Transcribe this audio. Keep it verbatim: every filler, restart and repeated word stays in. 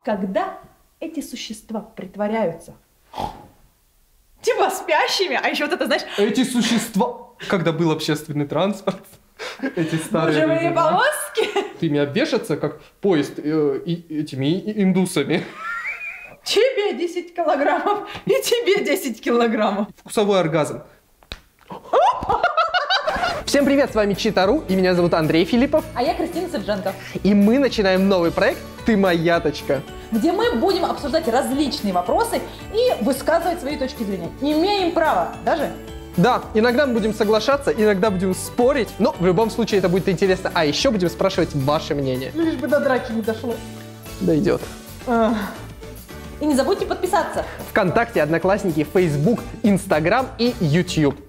когда эти существа притворяются типа спящими, а еще вот это, знаешь... Эти существа... Когда был общественный транспорт, эти старые... Божевые повозки. Ты меня вешаться, как поезд э, и, этими и, индусами. Тебе десять килограммов и тебе десять килограммов. Вкусовой оргазм. Всем привет, с вами Читару, и меня зовут Андрей Филиппов. А я Кристина Садженко. И мы начинаем новый проект «Ты моя точка», где мы будем обсуждать различные вопросы и высказывать свои точки зрения. Имеем право даже. Да, иногда мы будем соглашаться, иногда будем спорить, но в любом случае это будет интересно. А еще будем спрашивать ваше мнение. Лишь бы до драки не дошло. Дойдет. Ах. И не забудьте подписаться. ВКонтакте, Одноклассники, Facebook, Instagram и YouTube.